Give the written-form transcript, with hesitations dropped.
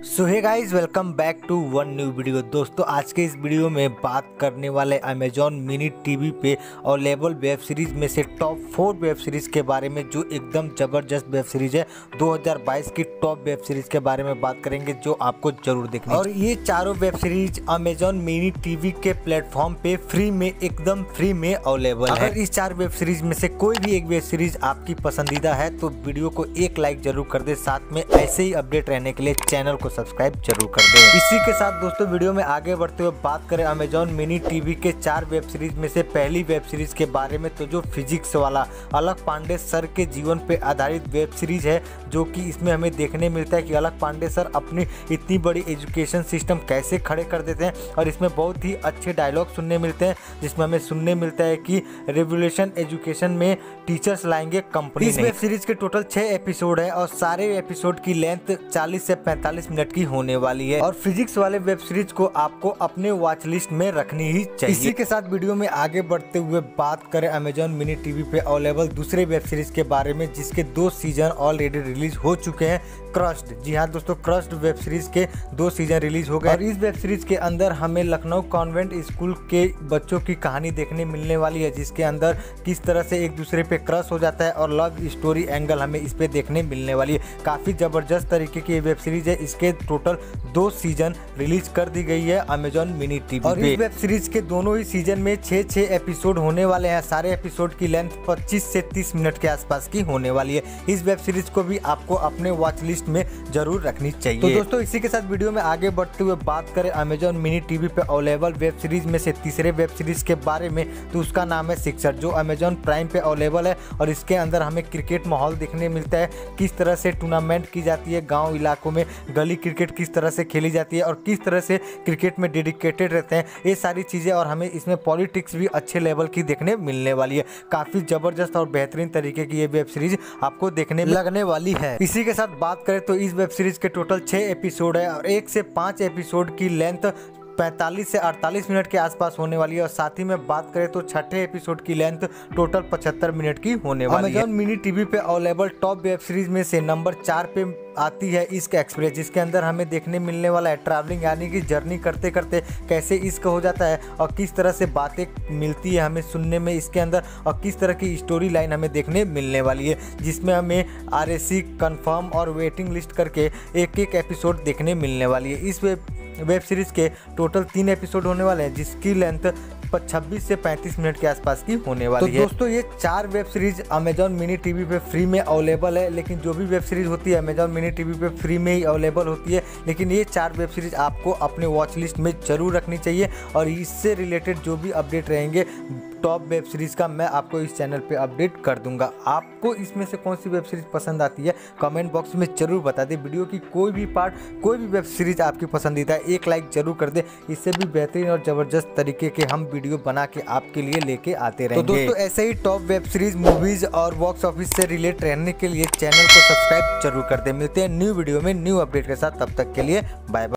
So hey guys, welcome back to one new video. दोस्तों, आज के इस वीडियो में बात करने वाले अमेजॉन मिनी टीवी पे अवेलेबल वेब सीरीज में से टॉप 4 वेब सीरीज के बारे में, जो एकदम ज़बरदस्त वेब सीरीज है। 2022 की टॉप वेब सीरीज के बारे में बात करेंगे जो आपको जरूर देखनी है। और ये चारों web series Amazon mini TV के प्लेटफॉर्म पे फ्री में, एकदम फ्री में अवेलेबल है। अगर इस 4 वेब सीरीज में से कोई भी एक वेब सीरीज आपकी पसंदीदा है तो वीडियो को एक लाइक जरूर कर दे, साथ में ऐसे ही अपडेट रहने के लिए चैनल को सब्सक्राइब जरूर कर दें। इसी के साथ दोस्तों, वीडियो में आगे बढ़ते हुए बात करें अमेजॉन मिनी टीवी के 4 वेब सीरीज में से पहली वेब सीरीज के बारे में, तो जो फिजिक्स वाला अलख पांडे सर के जीवन पे आधारित वेब सीरीज है, जो कि इसमें हमें देखने मिलता है कि अलख पांडे सर अपनी इतनी बड़ी एजुकेशन सिस्टम कैसे खड़े कर देते हैं। और इसमें बहुत ही अच्छे डायलॉग सुनने मिलते हैं, जिसमें हमें सुनने मिलता है कि रेवोल्यूशन एजुकेशन में टीचर्स लाएंगे कंपनी। इस वेब सीरीज के टोटल 6 एपिसोड है और सारे एपिसोड की लेंथ 40 से 45 मिनट की होने वाली है। और फिजिक्स वाले वेब सीरीज को आपको अपने वॉच लिस्ट में रखनी ही चाहिए। इसी के साथ वीडियो में आगे बढ़ते हुए बात करें अमेजॉन मिनी टीवी पे अवेलेबल दूसरे वेब सीरीज के बारे में, जिसके 2 सीजन ऑलरेडी रिलीज हो चुके हैं। क्रश्ड, जी हाँ दोस्तों, क्रश्ड वेब सीरीज के 2 सीजन रिलीज हो गए। और इस वेब सीरीज के अंदर हमें लखनऊ कॉन्वेंट स्कूल के बच्चों की कहानी देखने मिलने वाली है, जिसके अंदर किस तरह से एक दूसरे पे क्रश हो जाता है और लव स्टोरी एंगल हमें इस पे देखने मिलने वाली है। काफी जबरदस्त तरीके की वेब सीरीज है। इसके टोटल 2 सीजन रिलीज कर दी गई है अमेजॉन मिनी टीवी और इस वेब सीरीज के दोनों ही सीजन में 6 एपिसोड होने वाले हैं। सारे एपिसोड की लेंथ 25 से 30 मिनट के आसपास की होने वाली है। इस वेब सीरीज को भी आपको अपने वॉच लिस्ट में जरूर रखनी चाहिए। तो दोस्तों, इसी के साथ वीडियो में आगे बढ़ते हुए बात करें अमेजॉन मिनी टीवी पे अवेलेबल वेब सीरीज में से तीसरे वेब सीरीज के बारे में, तो उसका नाम है सिक्सर, जो अमेजॉन प्राइम पे अवेलेबल है। और इसके अंदर हमें क्रिकेट माहौल देखने मिलता है, किस तरह से टूर्नामेंट की जाती है, गाँव इलाकों में गली क्रिकेट किस तरह से खेली जाती है और किस तरह से क्रिकेट में डेडिकेटेड रहते हैं, ये सारी चीज़ें। और हमें इसमें पॉलिटिक्स भी अच्छे लेवल की देखने मिलने वाली है। काफ़ी ज़बरदस्त और बेहतरीन तरीके की ये वेब सीरीज आपको देखने में लगने वाली है। इसी के साथ बात करें तो इस वेब सीरीज के टोटल 6 एपिसोड है और 1 से 5 एपिसोड की लेंथ 45 से 48 मिनट के आसपास होने वाली है। और साथ ही में बात करें तो 6ठे एपिसोड की लेंथ टोटल 75 मिनट की होने वाली है। अमेजॉन मिनी टीवी पे अवेलेबल टॉप वेब सीरीज में से नंबर 4 पे आती है इश्क एक्सप्रेस, जिसके अंदर हमें देखने मिलने वाला है ट्रैवलिंग, यानी कि जर्नी करते करते कैसे इश्क हो जाता है और किस तरह से बातें मिलती है हमें सुनने में इसके अंदर, और किस तरह की स्टोरी लाइन हमें देखने मिलने वाली है, जिसमें हमें RAC कंफर्म और वेटिंग लिस्ट करके एक एपिसोड देखने मिलने वाली है। इस वेब सीरीज के टोटल 3 एपिसोड होने वाले हैं, जिसकी लेंथ 26 से 35 मिनट के आसपास की होने वाली है। तो दोस्तों, ये 4 web series Amazon mini TV पे फ्री में अवेलेबल है। लेकिन जो भी वेब सीरीज होती है अमेजॉन मिनी टीवी पे फ्री में ही अवेलेबल होती है, लेकिन ये 4 वेब सीरीज आपको अपने वॉच लिस्ट में जरूर रखनी चाहिए। और इससे रिलेटेड जो भी अपडेट रहेंगे टॉप वेब सीरीज का, मैं आपको इस चैनल पे अपडेट कर दूंगा। आपको इसमें से कौन सी वेब सीरीज पसंद आती है कमेंट बॉक्स में जरूर बता दें। वीडियो की कोई भी पार्ट, कोई भी वेब सीरीज आपकी पसंदीदा है, एक लाइक जरूर कर दे। इससे भी बेहतरीन और जबरदस्त तरीके के हम वीडियो बना के आपके लिए लेके आते रहेंगे। तो दोस्तों, ऐसे ही टॉप वेब सीरीज, मूवीज और बॉक्स ऑफिस से रिलेट रहने के लिए चैनल को सब्सक्राइब जरूर कर दे। मिलते हैं न्यू वीडियो में न्यू अपडेट के साथ, तब तक के लिए बाय बाय।